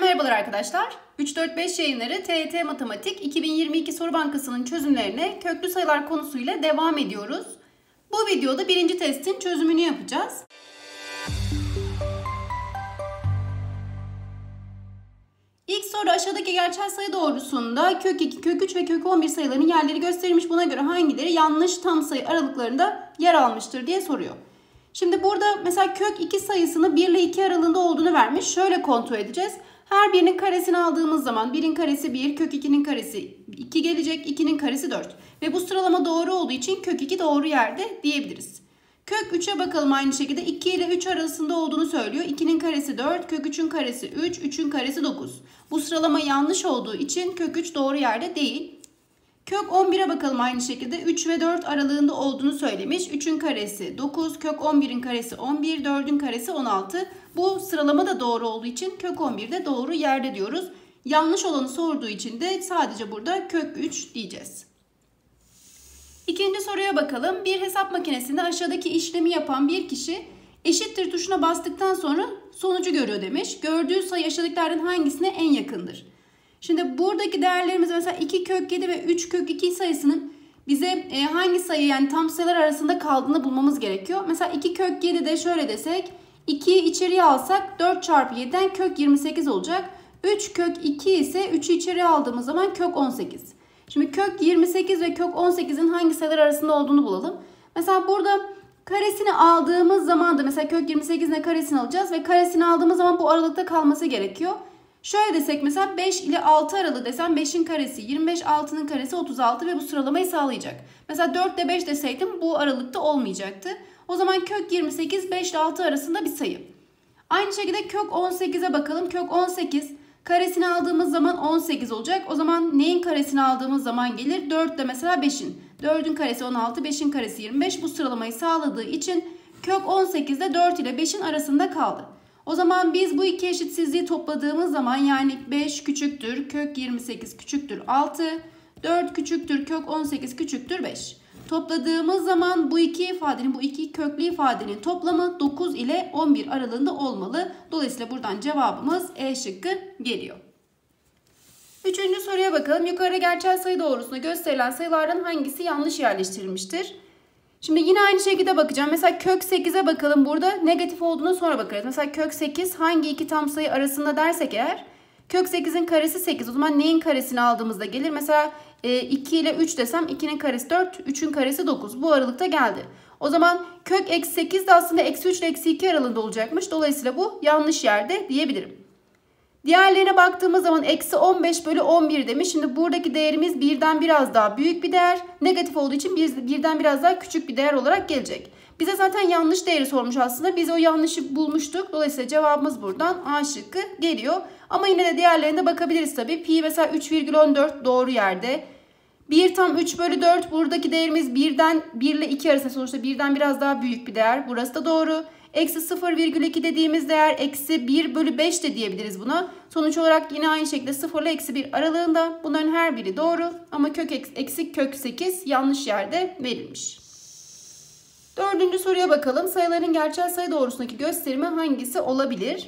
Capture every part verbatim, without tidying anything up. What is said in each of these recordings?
merhabalar arkadaşlar. üç dört beş yayınları T Y T Matematik iki bin yirmi iki Soru Bankası'nın çözümlerine köklü sayılar konusuyla devam ediyoruz. Bu videoda birinci testin çözümünü yapacağız. İlk soru aşağıdaki gerçel sayı doğrusunda kök iki, kök üç ve kök on bir sayılarının yerleri gösterilmiş. Buna göre hangileri yanlış tam sayı aralıklarında yer almıştır diye soruyor. Şimdi burada mesela kök iki sayısını bir ile iki aralığında olduğunu vermiş. Şöyle kontrol edeceğiz. Her birinin karesini aldığımız zaman birin karesi bir, kök ikinin karesi iki gelecek, ikinin karesi dört. Ve bu sıralama doğru olduğu için kök iki doğru yerde diyebiliriz. Kök üçe bakalım aynı şekilde iki ile üç arasında olduğunu söylüyor. ikinin karesi dört, kök üçün karesi üç, üçün karesi dokuz. Bu sıralama yanlış olduğu için kök üç doğru yerde değil. Kök on bire bakalım aynı şekilde üç ve dört aralığında olduğunu söylemiş. üçün karesi dokuz, kök on birin karesi on bir, dördün karesi on altı. Bu sıralama da doğru olduğu için kök on bir de doğru yerde diyoruz. Yanlış olanı sorduğu için de sadece burada kök üç diyeceğiz. İkinci soruya bakalım. Bir hesap makinesinde aşağıdaki işlemi yapan bir kişi eşittir tuşuna bastıktan sonra sonucu görüyor demiş. Gördüğü sayı aşağıdakilerden hangisine en yakındır? Şimdi buradaki değerlerimiz mesela iki kök yedi ve üç kök iki sayısının bize hangi sayı yani tam sayılar arasında kaldığını bulmamız gerekiyor. Mesela iki kök yedi'de şöyle desek ikiyi içeriye alsak dört çarpı yedi'den kök yirmi sekiz olacak. üç kök iki ise üçü içeriye aldığımız zaman kök on sekiz. Şimdi kök yirmi sekiz ve kök on sekiz'in hangi sayılar arasında olduğunu bulalım. Mesela burada karesini aldığımız zaman da mesela kök yirmi sekiz'in karesini alacağız ve karesini aldığımız zaman bu aralıkta kalması gerekiyor. Şöyle desek mesela beş ile altı aralığı desem beşin karesi yirmi beş, altının karesi otuz altı ve bu sıralamayı sağlayacak. Mesela dört ile beş deseydim bu aralıkta olmayacaktı. O zaman kök yirmi sekiz beş ile altı arasında bir sayı. Aynı şekilde kök on sekiz'e bakalım. Kök on sekiz karesini aldığımız zaman on sekiz olacak. O zaman neyin karesini aldığımız zaman gelir? dört de mesela beşin. dördün karesi on altı, beşin karesi yirmi beş. Bu sıralamayı sağladığı için kök on sekiz de dört ile beşin arasında kaldı. O zaman biz bu iki eşitsizliği topladığımız zaman yani beş küçüktür kök yirmi sekiz küçüktür altı, dört küçüktür kök on sekiz küçüktür beş. Topladığımız zaman bu iki ifadenin, bu iki köklü ifadenin toplamı dokuz ile on bir aralığında olmalı. Dolayısıyla buradan cevabımız E şıkkı geliyor. Üçüncü soruya bakalım. Yukarıda gerçel sayı doğrusunda gösterilen sayılardan hangisi yanlış yerleştirilmiştir? Şimdi yine aynı şekilde bakacağım. Mesela kök sekiz'e bakalım. Burada negatif olduğuna sonra bakarız. Mesela kök sekiz hangi iki tam sayı arasında dersek eğer kök sekiz'in karesi sekiz. O zaman neyin karesini aldığımızda gelir? Mesela iki ile üç desem ikinin karesi dört, üçün karesi dokuz. Bu aralıkta geldi. O zaman kök eksi sekiz de aslında eksi üç ile eksi iki aralığında olacakmış. Dolayısıyla bu yanlış yerde diyebilirim. Diğerlerine baktığımız zaman eksi on beş bölü on bir demiş. Şimdi buradaki değerimiz birden biraz daha büyük bir değer. Negatif olduğu için birden biraz daha küçük bir değer olarak gelecek. Bize zaten yanlış değeri sormuş aslında. Biz o yanlışı bulmuştuk. Dolayısıyla cevabımız buradan A şıkkı geliyor. Ama yine de diğerlerine bakabiliriz tabii. Pi mesela üç virgül on dört doğru yerde. bir tam üç bölü dört buradaki değerimiz birden bir ile iki arasında sonuçta birden biraz daha büyük bir değer. Burası da doğru. Eksi sıfır virgül iki dediğimiz değer eksi bir bölü beş de diyebiliriz buna. Sonuç olarak yine aynı şekilde sıfır ile eksi bir aralığında. Bunların her biri doğru ama kök eksik kök sekiz yanlış yerde verilmiş. Dördüncü soruya bakalım. Sayıların gerçel sayı doğrusundaki gösterimi hangisi olabilir?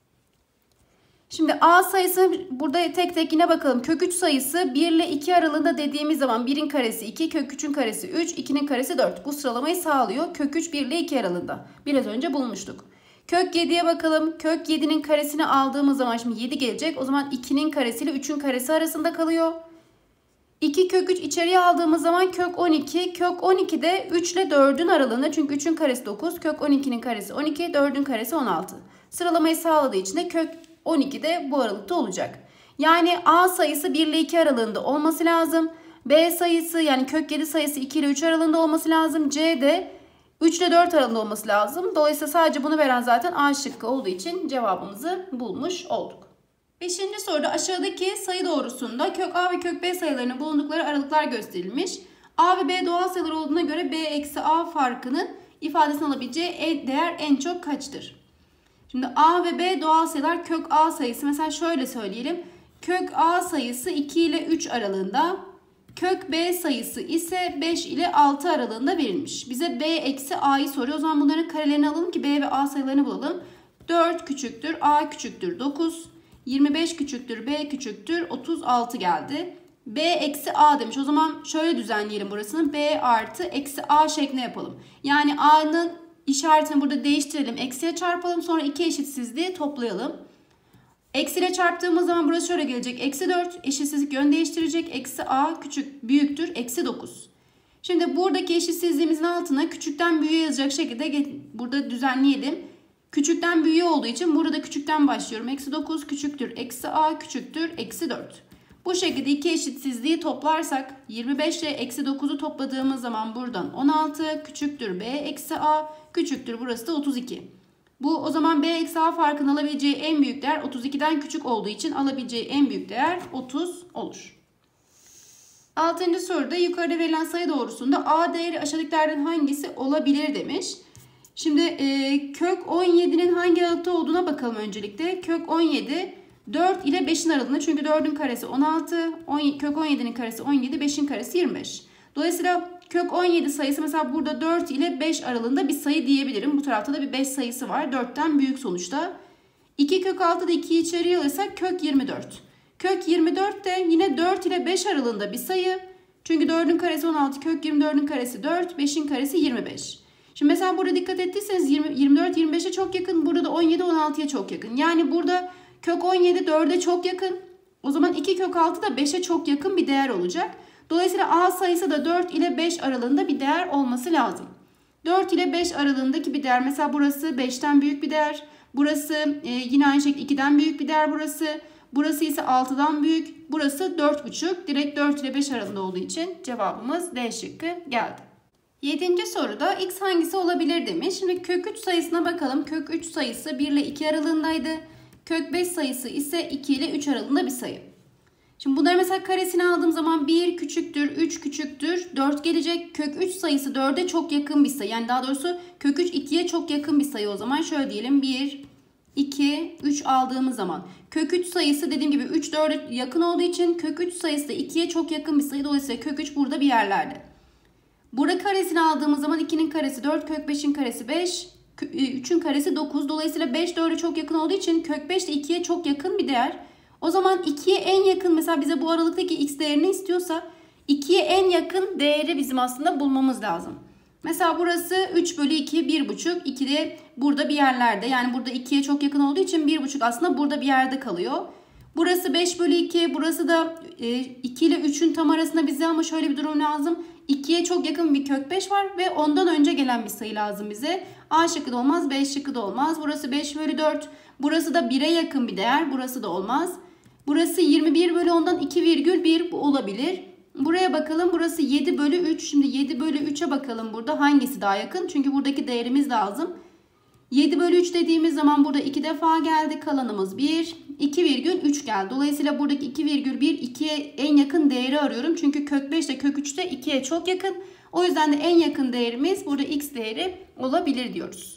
Şimdi A sayısı burada tek tek yine bakalım. Kök üç sayısı bir ile iki aralığında dediğimiz zaman birin karesi iki, kök üçün karesi üç, ikinin karesi dört. Bu sıralamayı sağlıyor. Kök üç bir ile iki aralığında. Biraz önce bulmuştuk. Kök yedi'ye bakalım. Kök yedi'nin karesini aldığımız zaman şimdi yedi gelecek. O zaman ikinin karesi ile üçün karesi arasında kalıyor. iki kök üç içeriye aldığımız zaman kök on iki. Kök on iki de üç ile dördün aralığında. Çünkü üçün karesi dokuz. Kök on ikinin karesi on iki. dördün karesi on altı. Sıralamayı sağladığı için de kök on iki de bu aralıkta olacak. Yani A sayısı bir ile iki aralığında olması lazım. B sayısı yani kök yedi sayısı iki ile üç aralığında olması lazım. C de üç ile dört aralığında olması lazım. Dolayısıyla sadece bunu veren zaten A şıkkı olduğu için cevabımızı bulmuş olduk. Beşinci soruda aşağıdaki sayı doğrusunda kök A ve kök B sayılarının bulundukları aralıklar gösterilmiş. A ve B doğal sayılar olduğuna göre B eksi A farkının ifadesini alabileceği değer en çok kaçtır? Şimdi A ve B doğal sayılar. Kök A sayısı mesela şöyle söyleyelim. Kök A sayısı iki ile üç aralığında. Kök B sayısı ise beş ile altı aralığında verilmiş. Bize B eksi A'yı soruyor. O zaman bunların karelerini alalım ki B ve A sayılarını bulalım. dört küçüktür A küçüktür dokuz. yirmi beş küçüktür B küçüktür otuz altı geldi. B eksi A demiş. O zaman şöyle düzenleyelim burasını. B artı eksi A şeklinde yapalım. Yani A'nın işaretini burada değiştirelim. Eksiye çarpalım. Sonra iki eşitsizliği toplayalım. Eksiyle çarptığımız zaman burası şöyle gelecek. Eksi dört eşitsizlik yön değiştirecek. Eksi A küçük büyüktür. Eksi dokuz. Şimdi buradaki eşitsizliğimizin altına küçükten büyüğe yazacak şekilde burada düzenleyelim. Küçükten büyüğe olduğu için burada küçükten başlıyorum. Eksi dokuz küçüktür. Eksi A küçüktür. Eksi dört. Bu şekilde iki eşitsizliği toplarsak yirmi beş ile eksi dokuzu topladığımız zaman buradan on altı küçüktür B eksi A küçüktür. Burası da otuz iki. Bu o zaman B eksi A farkının alabileceği en büyük değer otuz ikiden küçük olduğu için alabileceği en büyük değer otuz olur. altıncı soruda yukarıda verilen sayı doğrusunda A değeri aşağıdakilerden hangisi olabilir demiş. Şimdi e, kök on yedi'nin hangi aralıkta olduğuna bakalım öncelikle. Kök on yedi dört ile beş'in aralığında, çünkü dörd'ün karesi on altı, on, kök on yedi'nin karesi on yedi, beş'in karesi yirmi beş. Dolayısıyla kök on yedi sayısı mesela burada dört ile beş aralığında bir sayı diyebilirim. Bu tarafta da bir beş sayısı var. dört'ten büyük sonuçta. iki kök altı da iki'yi içeriye alırsak kök yirmi dört. Kök yirmi dört de yine dört ile beş aralığında bir sayı. Çünkü dörd'ün karesi on altı, kök yirmi dört'ün karesi dört, beş'in karesi yirmi beş. Şimdi mesela burada dikkat ettiyseniz yirmi dört yirmi beş'e çok yakın. Burada da on yedi on altı'ya çok yakın. Yani burada kök on yedi dört'e çok yakın. O zaman iki kök altı da beş'e çok yakın bir değer olacak. Dolayısıyla A sayısı da dört ile beş aralığında bir değer olması lazım. dört ile beş aralığındaki bir değer. Mesela burası beş'ten büyük bir değer. Burası e, yine aynı şekilde iki'den büyük bir değer burası. Burası ise altı'dan büyük. Burası dört buçuk. Direkt dört ile beş aralığında olduğu için cevabımız D şıkkı geldi. yedinci soruda x hangisi olabilir demiş. Şimdi kök üç sayısına bakalım. Kök üç sayısı bir ile iki aralığındaydı. Kök beş sayısı ise iki ile üç aralığında bir sayı. Şimdi bunları mesela karesini aldığım zaman bir küçüktür, üç küçüktür, dört gelecek. Kök üç sayısı dört'e çok yakın bir sayı. Yani daha doğrusu kök üç iki'ye çok yakın bir sayı o zaman. Şöyle diyelim bir, iki, üç aldığımız zaman. Kök üç sayısı dediğim gibi üç dört'e yakın olduğu için kök üç sayısı da iki'ye çok yakın bir sayı. Dolayısıyla kök üç burada bir yerlerde. Burada karesini aldığımız zaman iki'nin karesi dört, kök beş'in karesi beş, üç'ün karesi dokuz. Dolayısıyla beş dört'e çok yakın olduğu için kök beş de iki'ye çok yakın bir değer. O zaman iki'ye en yakın, mesela bize bu aralıktaki x değerini istiyorsa iki'ye en yakın değeri bizim aslında bulmamız lazım. Mesela burası üç bölü iki, bir buçuk. iki de burada bir yerlerde. Yani burada iki'ye çok yakın olduğu için bir buçuk aslında burada bir yerde kalıyor. Burası beş bölü iki. Burası da iki ile üç'ün tam arasında bize, ama şöyle bir durum lazım. iki'ye çok yakın bir kök beş var ve ondan önce gelen bir sayı lazım bize. A şıkkı da olmaz, B şıkkı da olmaz. Burası beş bölü dört. Burası da bir'e yakın bir değer. Burası da olmaz. Burası yirmi bir bölü ondan iki virgül bir, bu olabilir. Buraya bakalım. Burası yedi bölü üç. Şimdi yedi bölü üç'e bakalım burada hangisi daha yakın? Çünkü buradaki değerimiz lazım. yedi bölü üç dediğimiz zaman burada iki defa geldi. Kalanımız bir. iki virgül üç geldi. Dolayısıyla buradaki iki virgül bir, iki'ye en yakın değeri arıyorum. Çünkü kök beş de kök üç de iki'ye çok yakın. O yüzden de en yakın değerimiz burada x değeri olabilir diyoruz.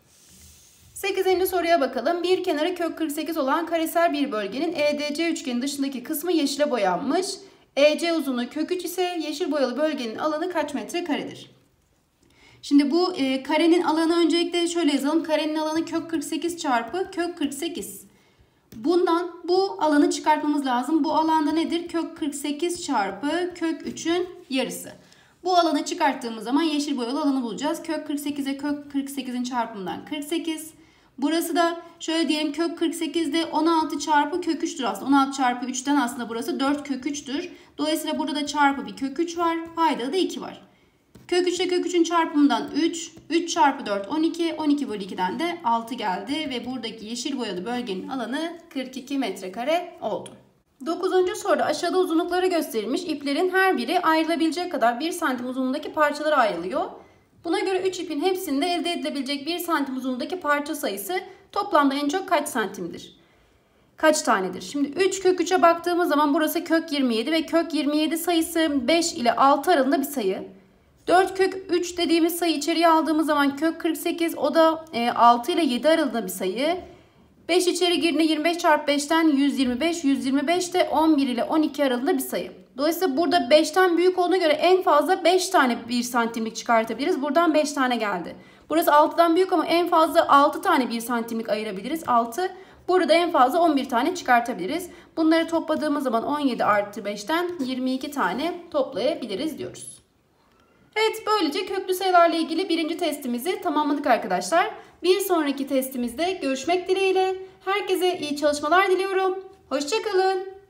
sekizinci soruya bakalım. Bir kenarı kök kırk sekiz olan karesel bir bölgenin E D C üçgenin dışındaki kısmı yeşile boyanmış. E C uzunluğu kök üç ise yeşil boyalı bölgenin alanı kaç metre karedir? Şimdi bu e, karenin alanı öncelikle şöyle yazalım. Karenin alanı kök kırk sekiz çarpı kök kırk sekiz. Bundan bu alanı çıkartmamız lazım. Bu alanda nedir? Kök kırk sekiz çarpı kök üç'ün yarısı. Bu alanı çıkarttığımız zaman yeşil boyalı alanı bulacağız. Kök kırk sekiz'e kök kırk sekiz'in çarpımından kırk sekiz. Burası da şöyle diyelim, kök kırk sekiz'de on altı çarpı kök üç'tür aslında. on altı çarpı üç'ten aslında burası dört kök üç'tür. Dolayısıyla burada da çarpı bir kök üç var. Paydada da iki var. Kök üç ile kök üç'ün çarpımından üç. üç çarpı dört on iki. on iki bölü iki'den de altı geldi. Ve buradaki yeşil boyalı bölgenin alanı kırk iki metrekare oldu. dokuzuncu soruda aşağıda uzunlukları gösterilmiş iplerin her biri ayrılabilecek kadar bir santim uzunluğundaki parçalara ayrılıyor. Buna göre üç ipin hepsinde elde edilebilecek bir santim uzunluğundaki parça sayısı toplamda en çok kaç santimdir? Kaç tanedir? Şimdi üç kök üç'e baktığımız zaman burası kök yirmi yedi ve kök yirmi yedi sayısı beş ile altı aralığında bir sayı. dört kök üç dediğimiz sayı içeriye aldığımız zaman kök kırk sekiz, o da altı ile yedi aralığında bir sayı. beş içeri girdiğinde yirmi beş çarpı beş'ten yüz yirmi beş, yüz yirmi beş de on bir ile on iki aralığında bir sayı. Dolayısıyla burada beş'ten büyük olduğuna göre en fazla beş tane bir santimlik çıkartabiliriz. Buradan beş tane geldi. Burası altı'dan büyük ama en fazla altı tane bir santimlik ayırabiliriz. altı. Burada en fazla on bir tane çıkartabiliriz. Bunları topladığımız zaman on yedi artı beşten yirmi iki tane toplayabiliriz diyoruz. Evet, böylece köklü sayılarla ilgili birinci testimizi tamamladık arkadaşlar. Bir sonraki testimizde görüşmek dileğiyle. Herkese iyi çalışmalar diliyorum. Hoşça kalın.